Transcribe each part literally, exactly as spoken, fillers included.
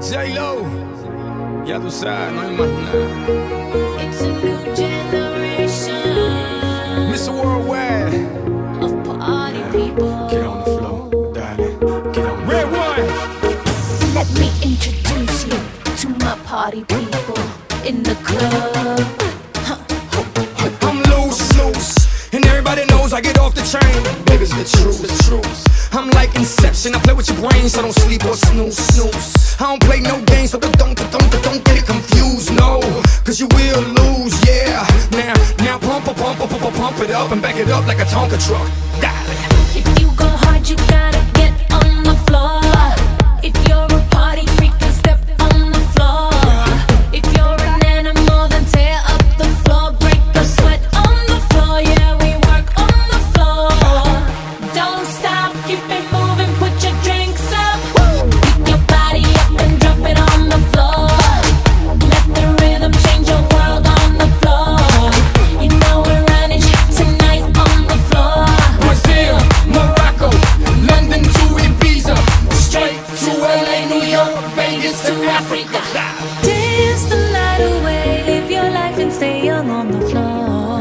J-Lo, ya tú sabes, no hay más nada. It's a new generation. mister Worldwide of party people. Get on the floor, darling. Get on the Red one. Let me introduce you to my party people in the club. Huh. I'm loose, loose, and everybody knows I get off the train. Baby, it's the truth, the truth. I'm like Inception, I play with your brain, so don't sleep or snooze, snooze. I don't play no games, so don't, don't, don't, don't get it confused, no. Cause you will lose, yeah. Now, now pump, pump, pump, pump, pump it up and back it up like a Tonka truck. Darling. If you go hard, you gotta get on the floor. If you're a party freak, then step on the floor. If you're an animal, then tear up the floor. Break the sweat on the floor, yeah, we work on the floor. Don't stop, keep it moving, put your drinks up. Pick your body up and drop it on the floor. Let the rhythm change your world on the floor. You know we're running tonight on the floor. Brazil, Morocco, London to Ibiza, straight to L A, New York, Vegas to Africa. Dance the night away, live your life and stay young on the floor.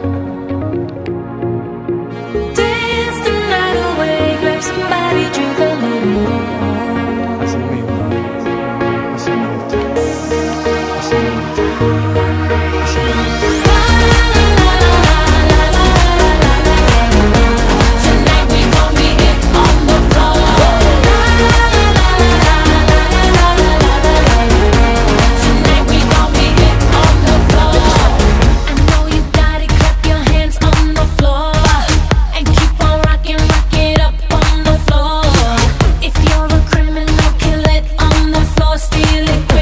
Dance the night away, grab somebody, drink a little more. Así mismo, así me gusta, así me gusta, así me gusta. Tonight we gon' be it on the floor. Tonight we gon' be it on the floor. I know you got it, clap your hands on the floor and keep on rocking, rock it up on the floor. If you're a criminal, kill it on the floor, steal it.